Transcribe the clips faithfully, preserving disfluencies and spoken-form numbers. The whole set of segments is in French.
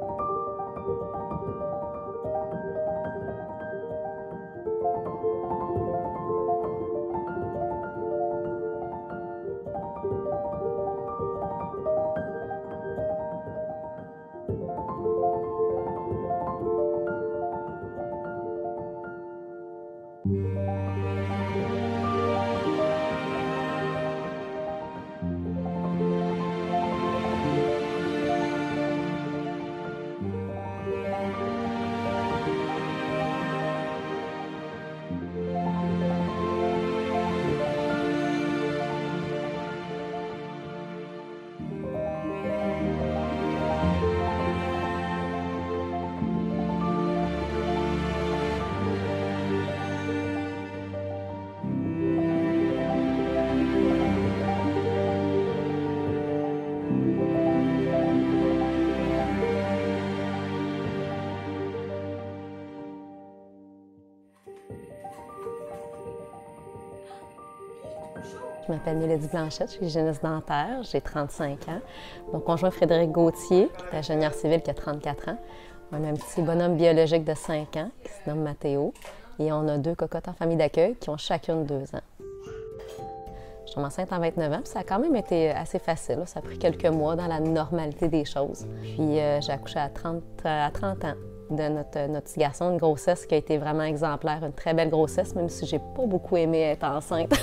Je m'appelle Mélodie Blanchette, je suis hygiéniste dentaire, j'ai trente-cinq ans. Mon conjoint Frédéric Gauthier, qui est ingénieur civil, qui a trente-quatre ans. On a un petit bonhomme biologique de cinq ans, qui se nomme Mathéo. Et on a deux cocottes en famille d'accueil qui ont chacune deux ans. Je suis enceinte en vingt-neuf ans, puis ça a quand même été assez facile. Ça a pris quelques mois dans la normalité des choses. Puis euh, j'ai accouché à trente, à trente ans de notre, notre petit garçon, une grossesse qui a été vraiment exemplaire, une très belle grossesse, même si j'ai pas beaucoup aimé être enceinte.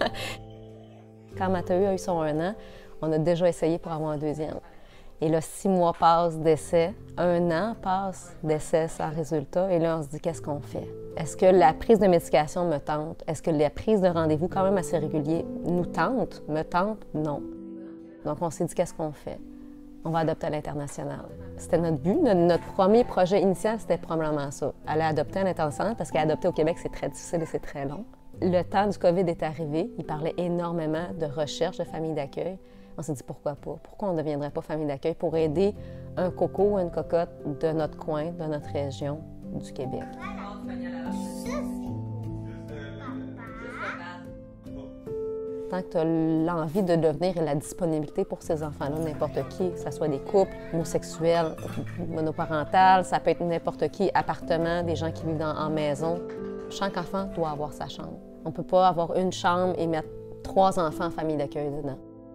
Quand Mathéo a eu son un an, on a déjà essayé pour avoir un deuxième. Et là, six mois passent d'essai, un an passe d'essai sans résultat, et là, on se dit, qu'est-ce qu'on fait? Est-ce que la prise de médication me tente? Est-ce que la prise de rendez-vous, quand même assez régulier, nous tente? Me tente? Non. Donc, on s'est dit, qu'est-ce qu'on fait? On va adopter à l'international. C'était notre but. Notre, notre premier projet initial, c'était probablement ça. Aller adopter à l'international, parce qu'adopter au Québec, c'est très difficile et c'est très long. Le temps du COVID est arrivé. Il parlait énormément de recherche de famille d'accueil. On s'est dit, pourquoi pas? Pourquoi on ne deviendrait pas famille d'accueil pour aider un coco ou une cocotte de notre coin, de notre région, du Québec? Tant que tu as l'envie de devenir et la disponibilité pour ces enfants-là, n'importe qui, que ce soit des couples, homosexuels, monoparentales, ça peut être n'importe qui, appartement, des gens qui vivent dans, en maison. Chaque enfant doit avoir sa chambre. On ne peut pas avoir une chambre et mettre trois enfants en famille d'accueil dedans.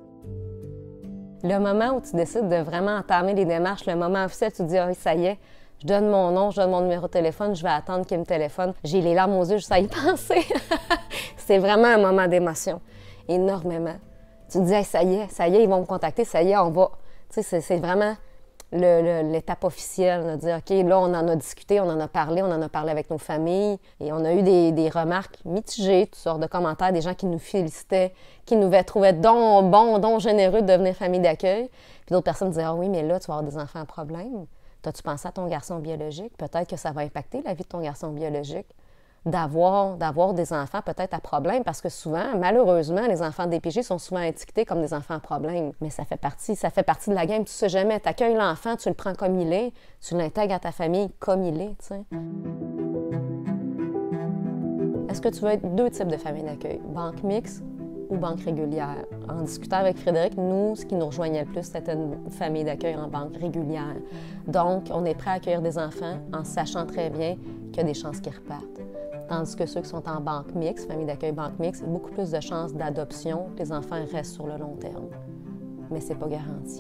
Le moment où tu décides de vraiment entamer les démarches, le moment officiel, tu te dis, ah, ça y est, je donne mon nom, je donne mon numéro de téléphone, je vais attendre qu'il me téléphone. J'ai les larmes aux yeux juste à y penser. C'est vraiment un moment d'émotion, énormément. Tu te dis, hey, ça y est, ça y est, ils vont me contacter, ça y est, on va. Tu sais, c'est vraiment l'étape officielle, de dire, OK, là, on en a discuté, on en a parlé, on en a parlé avec nos familles, et on a eu des, des remarques mitigées, toutes sortes de commentaires, des gens qui nous félicitaient, qui nous trouvaient donc bons, donc généreux de devenir famille d'accueil. Puis d'autres personnes disaient, ah oui, mais là, tu vas avoir des enfants à problème. T'as-tu pensé à ton garçon biologique? Peut-être que ça va impacter la vie de ton garçon biologique. D'avoir, d'avoir des enfants peut-être à problème, parce que souvent, malheureusement, les enfants D P J sont souvent étiquetés comme des enfants à problème. Mais ça fait partie, ça fait partie de la game. Tu sais jamais, tu accueilles l'enfant, tu le prends comme il est, tu l'intègres à ta famille comme il est, tu sais. Est-ce que tu veux être deux types de famille d'accueil, banque mixte ou banque régulière? En discutant avec Frédéric, nous, ce qui nous rejoignait le plus, c'était une famille d'accueil en banque régulière. Donc, on est prêt à accueillir des enfants en sachant très bien qu'il y a des chances qu'ils repartent. Tandis que ceux qui sont en banque mixte, famille d'accueil banque mixte, il y a beaucoup plus de chances d'adoption, que les enfants restent sur le long terme. Mais c'est pas garanti.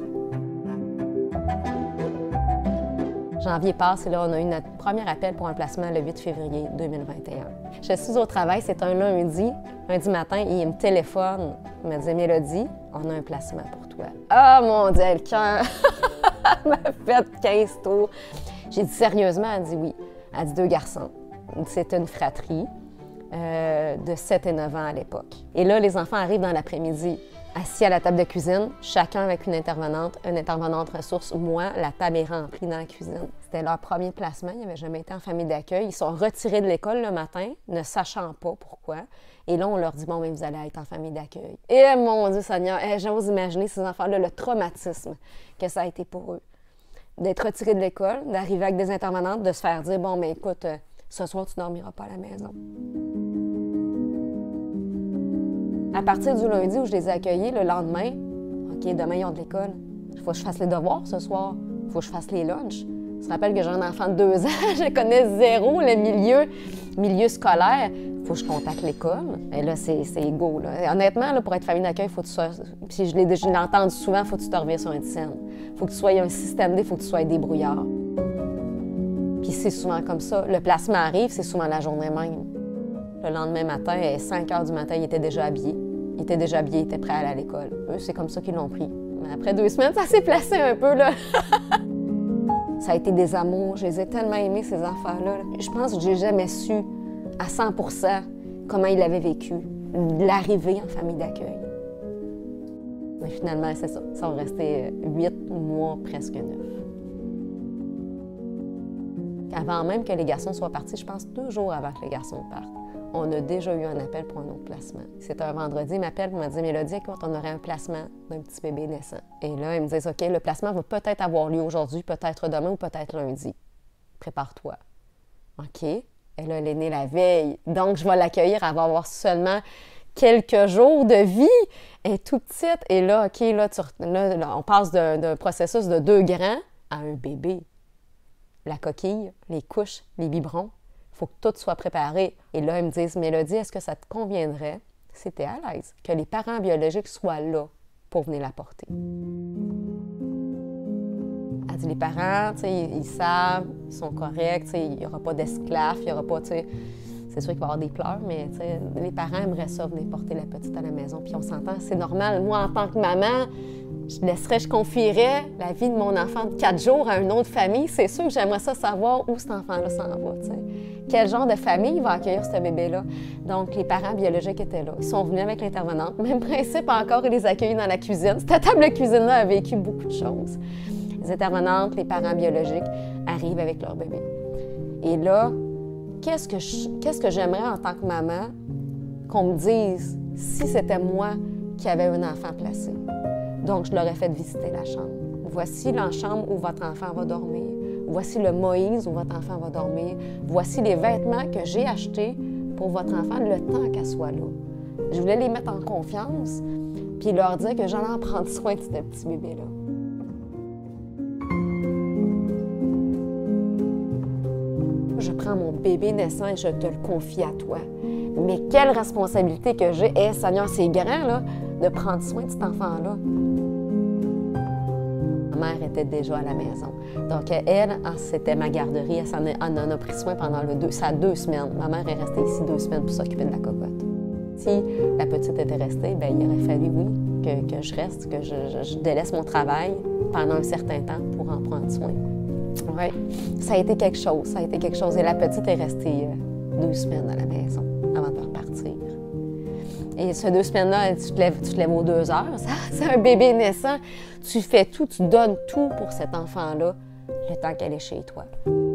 Janvier passe et là, on a eu notre premier appel pour un placement le huit février deux mille vingt et un. Je suis au travail, c'est un lundi, lundi matin, et il me téléphone. Il me dit, Mélodie, on a un placement pour toi. Ah, mon Dieu, le cœur m'a fait quinze tours. J'ai dit, sérieusement? Elle dit oui. Elle dit, deux garçons. C'était une fratrie euh, de sept et neuf ans à l'époque. Et là, les enfants arrivent dans l'après-midi, assis à la table de cuisine, chacun avec une intervenante, une intervenante ressource. Moi, la table est remplie dans la cuisine. C'était leur premier placement. Ils n'avaient jamais été en famille d'accueil. Ils sont retirés de l'école le matin, ne sachant pas pourquoi. Et là, on leur dit, bon, mais vous allez être en famille d'accueil. Et mon Dieu Seigneur, j'ose imaginer ces enfants-là, le traumatisme que ça a été pour eux. D'être retirés de l'école, d'arriver avec des intervenantes, de se faire dire, bon, mais écoute, ce soir, tu ne dormiras pas à la maison. À partir du lundi où je les ai accueillis, le lendemain, OK, demain, ils ont de l'école. Il faut que je fasse les devoirs ce soir. Il faut que je fasse les lunchs. Je me rappelle que j'ai un enfant de deux ans, je connais zéro le milieu, milieu scolaire. Il faut que je contacte l'école. Et là, c'est égaux. Là. Honnêtement, là, pour être famille d'accueil, il faut que tu sois... Puis je l'ai entendu souvent, il faut que tu te reviennes sur un scène. Il faut que tu sois un système D, il faut que tu sois débrouillard. Puis c'est souvent comme ça. Le placement arrive, c'est souvent la journée même. Le lendemain matin, à cinq heures du matin, il était déjà habillé. Il était déjà habillé, il était prêt à aller à l'école. Eux, c'est comme ça qu'ils l'ont pris. Mais après deux semaines, ça s'est placé un peu, là. Ça a été des amours. Je les ai tellement aimés, ces enfants-là. Je pense que j'ai jamais su à cent pour cent comment ils l'avaient vécu, l'arrivée en famille d'accueil. Mais finalement, c'est ça. Ça va rester huit mois, presque neuf. Avant même que les garçons soient partis, je pense deux jours avant que les garçons partent, on a déjà eu un appel pour un autre placement. C'était un vendredi, il m'appelle pour me dire « Mélodie, écoute, on aurait un placement d'un petit bébé naissant. » Et là, ils me disent « OK, le placement va peut-être avoir lieu aujourd'hui, peut-être demain ou peut-être lundi. Prépare-toi. » OK. Et là, elle est née la veille. Donc, je vais l'accueillir, elle va avoir seulement quelques jours de vie. Elle est toute petite. Et là, OK, là, tu, là, là on passe d'un processus de deux grands à un bébé. La coquille, les couches, les biberons. Il faut que tout soit préparé. Et là, ils me disent, Mélodie, est-ce que ça te conviendrait, si tu es à l'aise, que les parents biologiques soient là pour venir la porter? Elle dit, les parents, tu sais, ils, ils savent, ils sont corrects, tu sais, il n'y aura pas d'esclaves, il n'y aura pas, tu sais, c'est sûr qu'il va y avoir des pleurs, mais tu sais, les parents aimeraient ça, venir porter la petite à la maison. Puis on s'entend, c'est normal. Moi, en tant que maman, je laisserais, je confierais la vie de mon enfant de quatre jours à une autre famille. C'est sûr que j'aimerais ça savoir où cet enfant-là s'en va, tu sais. Quel genre de famille va accueillir ce bébé-là? Donc, les parents biologiques étaient là. Ils sont venus avec l'intervenante. Même principe encore, ils les accueillent dans la cuisine. Cette table de cuisine-là a vécu beaucoup de choses. Les intervenantes, les parents biologiques arrivent avec leur bébé. Et là, qu'est-ce que je, qu'est-ce que j'aimerais en tant que maman qu'on me dise si c'était moi qui avais un enfant placé? Donc, je leur ai fait visiter la chambre. Voici la chambre où votre enfant va dormir. Voici le Moïse où votre enfant va dormir. Voici les vêtements que j'ai achetés pour votre enfant le temps qu'elle soit là. Je voulais les mettre en confiance puis leur dire que j'allais en prendre soin de ce petit bébé-là. Je prends mon bébé naissant et je te le confie à toi. Mais quelle responsabilité que j'ai, hey, Seigneur, c'est grand, là, de prendre soin de cet enfant-là. Ma mère était déjà à la maison. Donc, elle, c'était ma garderie. Elle, en, elle en a pris soin pendant le deux, ça deux semaines. Ma mère est restée ici deux semaines pour s'occuper de la cocotte. Si la petite était restée, bien, il aurait fallu, oui, que, que je reste, que je, je, je délaisse mon travail pendant un certain temps pour en prendre soin. Oui, ça a été quelque chose, ça a été quelque chose. Et la petite est restée euh, deux semaines à la maison avant de repartir. Et ces deux semaines-là, tu te lèves, tu te lèves aux deux heures. C'est un bébé naissant. Tu fais tout, tu donnes tout pour cet enfant-là le temps qu'elle est chez toi.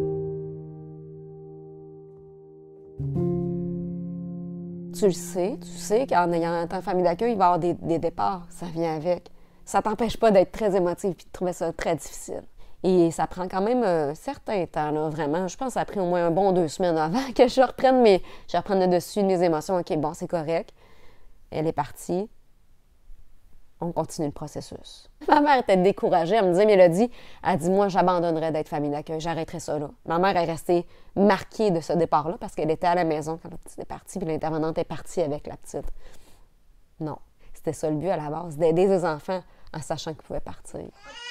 Tu le sais, tu sais qu'en ayant en famille d'accueil, il va y avoir des, des départs. Ça vient avec. Ça ne t'empêche pas d'être très émotive et de trouver ça très difficile. Et ça prend quand même un certain temps, là, vraiment. Je pense que ça a pris au moins un bon deux semaines avant que je reprenne, mes, je reprenne le dessus de mes émotions. OK, bon, c'est correct. Elle est partie. On continue le processus. Ma mère était découragée. Elle me disait, Mélodie, elle dit, moi, j'abandonnerais d'être famille d'accueil. J'arrêterais ça là. Ma mère est restée marquée de ce départ-là parce qu'elle était à la maison quand la petite est partie, puis l'intervenante est partie avec la petite. Non. C'était ça le but à la base, d'aider les enfants en sachant qu'ils pouvaient partir.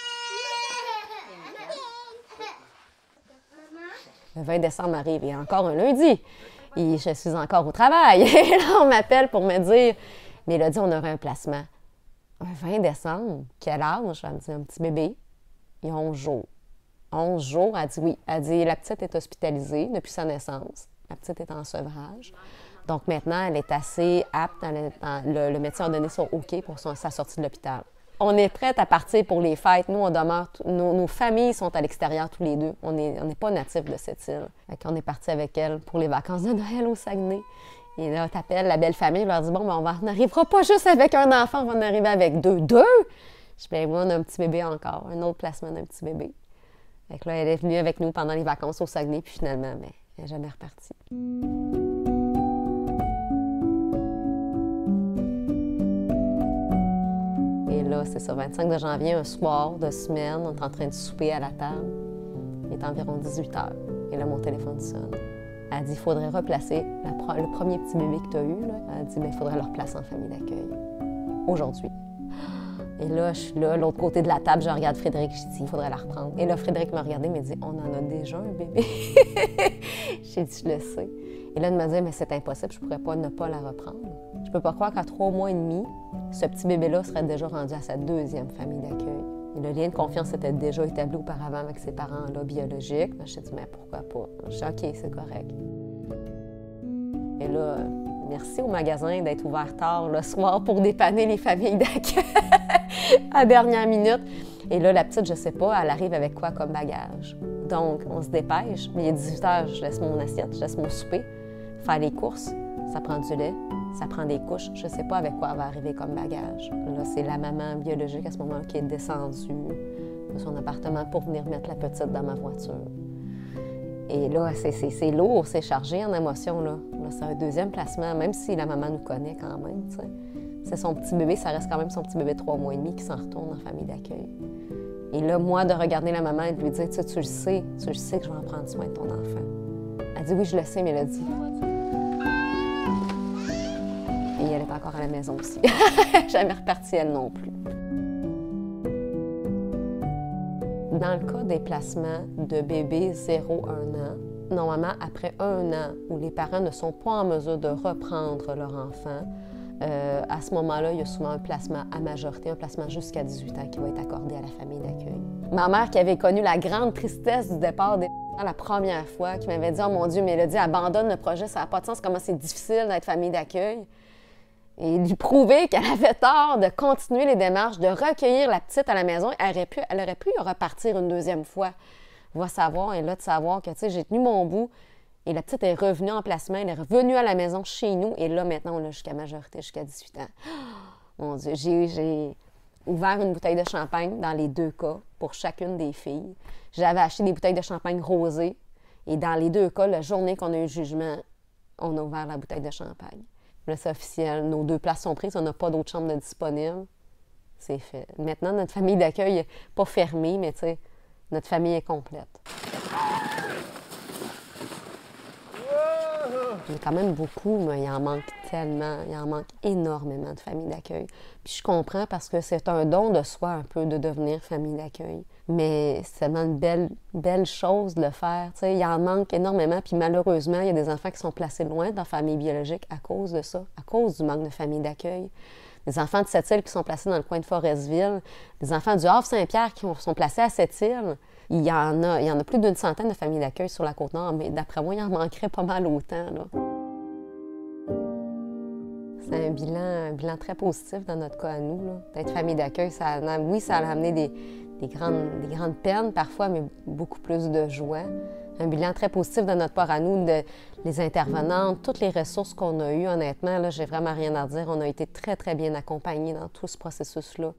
Le vingt décembre arrive, et encore un lundi. Et je suis encore au travail. Et là, on m'appelle pour me dire, Mélodie, on aurait un placement. Un vingt décembre, quel âge? Elle me dit, un petit bébé. Il y a onze jours. onze jours, elle dit oui. Elle dit, la petite est hospitalisée depuis sa naissance. La petite est en sevrage. Donc maintenant, elle est assez apte. Elle est en, le, le médecin a donné son OK pour son, sa sortie de l'hôpital. On est prête à partir pour les fêtes. Nous, on demeure, nos, nos familles sont à l'extérieur tous les deux. On n'est on n'est pas natifs de cette île. On est parti avec elle pour les vacances de Noël au Saguenay. Et là, t'appelles la belle famille, leur dit, bon, ben, on n'arrivera pas juste avec un enfant, on va en arriver avec deux. Deux? Je dis, bien, moi, on a un petit bébé encore, un autre placement d'un petit bébé. Fait que là, elle est venue avec nous pendant les vacances au Saguenay, puis finalement, ben, elle n'est jamais repartie. Et là, c'est ça, vingt-cinq de janvier, un soir de semaine, on est en train de souper à la table. Et est environ dix-huit heures. Et là, mon téléphone sonne. Elle dit, il faudrait replacer la pro le premier petit bébé que tu as eu. Là. Elle dit, il faudrait le replacer en famille d'accueil. Aujourd'hui. Et là, je suis là, l'autre côté de la table, je regarde Frédéric, je dis, il faudrait la reprendre. Et là, Frédéric m'a regardé, me dit, on en a déjà un bébé. J'ai dit, je le sais. Et là, elle m'a dit, mais c'est impossible, je ne pourrais pas ne pas la reprendre. Je ne peux pas croire qu'à trois mois et demi, ce petit bébé-là serait déjà rendu à sa deuxième famille d'accueil. Et le lien de confiance était déjà établi auparavant avec ses parents-là biologiques. Je me suis dit, mais pourquoi pas? Je suis OK, c'est correct. Et là, merci au magasin d'être ouvert tard le soir pour dépanner les familles d'accueil à la dernière minute. Et là, la petite, je sais pas, elle arrive avec quoi comme bagage. Donc, on se dépêche. Mais il est dix-huit heures, je laisse mon assiette, je laisse mon souper, faire les courses. Ça prend du lait, ça prend des couches. Je sais pas avec quoi elle va arriver comme bagage. Là, c'est la maman biologique à ce moment-là qui est descendue de son appartement pour venir mettre la petite dans ma voiture. Et là, c'est lourd, c'est chargé en émotions. Là. Là, c'est un deuxième placement, même si la maman nous connaît quand même. C'est son petit bébé, ça reste quand même son petit bébé de trois mois et demi qui s'en retourne en famille d'accueil. Et là, moi, de regarder la maman et de lui dire, tu, tu le sais, tu le sais que je vais en prendre soin de ton enfant. Elle dit, oui, je le sais, mais elle a dit. Et elle est encore à la maison aussi. Jamais repartie, elle non plus. Dans le cas des placements de bébés zéro à un an, normalement, après un an où les parents ne sont pas en mesure de reprendre leur enfant, euh, à ce moment-là, il y a souvent un placement à majorité, un placement jusqu'à dix-huit ans qui va être accordé à la famille d'accueil. Ma mère, qui avait connu la grande tristesse du départ des la première fois, qui m'avait dit « Oh mon Dieu, Mélodie, abandonne le projet, ça n'a pas de sens, comment c'est difficile d'être famille d'accueil. » Et lui prouver qu'elle avait tort de continuer les démarches, de recueillir la petite à la maison, elle aurait pu, elle aurait pu repartir une deuxième fois. Va savoir, et là, de savoir que, tu sais, j'ai tenu mon bout, et la petite est revenue en placement, elle est revenue à la maison chez nous, et là, maintenant, on l'a jusqu'à majorité, jusqu'à dix-huit ans. Oh, mon Dieu, j'ai ouvert une bouteille de champagne dans les deux cas, pour chacune des filles. J'avais acheté des bouteilles de champagne rosées, et dans les deux cas, la journée qu'on a eu le jugement, on a ouvert la bouteille de champagne. Là, c'est officiel. Nos deux places sont prises. On n'a pas d'autres chambres de disponibles. C'est fait. Maintenant, notre famille d'accueil n'est pas fermée, mais tu sais, notre famille est complète. Il y a quand même beaucoup, mais il en manque tellement. Il en manque énormément de familles d'accueil. Puis je comprends parce que c'est un don de soi un peu de devenir famille d'accueil. Mais c'est tellement une belle, belle chose de le faire. Tu sais, il en manque énormément. Puis malheureusement, il y a des enfants qui sont placés loin de leur famille biologique à cause de ça, à cause du manque de famille d'accueil. Des enfants de Sept-Îles qui sont placés dans le coin de Forestville, des enfants du Havre-Saint-Pierre qui sont placés à Sept-Îles. Il y en a, il y en a plus d'une centaine de familles d'accueil sur la Côte-Nord, mais d'après moi, il en manquerait pas mal autant. C'est un bilan, un bilan très positif dans notre cas à nous. D'être famille d'accueil, ça, oui, ça a amené des, des, grandes, des grandes peines parfois, mais beaucoup plus de joie. Un bilan très positif de notre part à nous, de, les intervenantes, toutes les ressources qu'on a eues, honnêtement, là, j'ai vraiment rien à dire. On a été très, très bien accompagnés dans tout ce processus-là.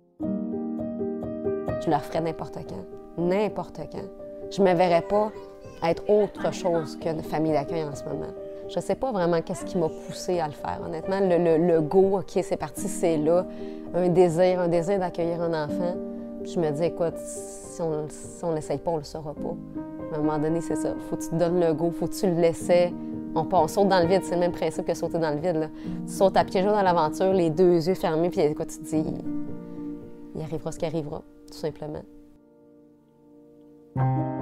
Je leur ferais n'importe quand, n'importe quand. Je ne me verrais pas être autre chose qu'une famille d'accueil en ce moment. Je ne sais pas vraiment qu'est-ce qui m'a poussée à le faire, honnêtement. Le, le, le go, OK, c'est parti, c'est là. Un désir, un désir d'accueillir un enfant. Puis je me dis, écoute, si on si on l'essaye pas, on le saura pas. À un moment donné, c'est ça. Faut que tu te donnes le go, faut que tu le laisses. On, on saute dans le vide, c'est le même principe que sauter dans le vide. Là. Tu sautes à pieds joints dans l'aventure, les deux yeux fermés, puis écoute, tu te dis, il arrivera ce qui arrivera, tout simplement.